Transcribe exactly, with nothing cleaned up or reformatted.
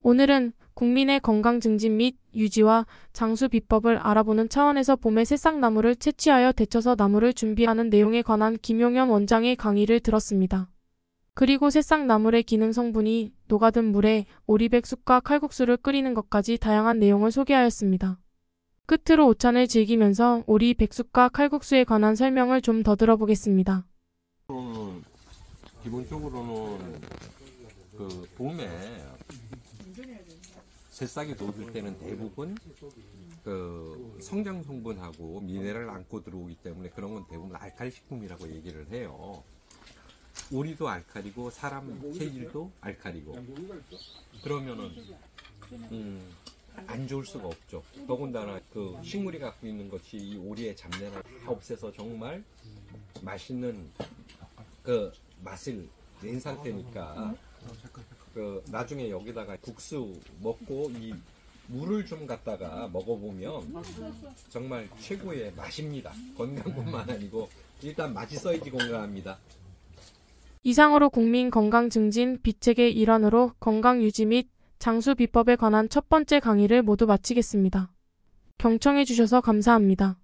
오늘은 국민의 건강 증진 및 유지와 장수 비법을 알아보는 차원에서 봄에 새싹나무를 채취하여 데쳐서 나무를 준비하는 내용에 관한 김용현 원장의 강의를 들었습니다. 그리고 새싹나물의 기능 성분이 녹아든 물에 오리백숙과 칼국수를 끓이는 것까지 다양한 내용을 소개하였습니다. 끝으로 오찬을 즐기면서 오리백숙과 칼국수에 관한 설명을 좀 더 들어보겠습니다. 음, 기본적으로는 그 봄에 새싹이 녹을 때는 대부분 그 성장 성분하고 미네랄을 안고 들어오기 때문에 그런 건 대부분 알칼리 식품이라고 얘기를 해요. 오리도 알칼리고 사람 체질도 알칼리고 그러면은 음, 안 좋을 수가 없죠. 더군다나 그 식물이 갖고 있는 것이 이 오리의 잡내를 다 없애서 정말 맛있는 그 맛을 낸 상태니까 그 나중에 여기다가 국수 먹고 이 물을 좀 갖다가 먹어보면 정말 최고의 맛입니다. 건강뿐만 아니고 일단 맛있어야지 건강합니다. 이상으로 국민 건강 증진 비책의 일환으로 건강 유지 및 장수 비법에 관한 첫 번째 강의를 모두 마치겠습니다. 경청해 주셔서 감사합니다.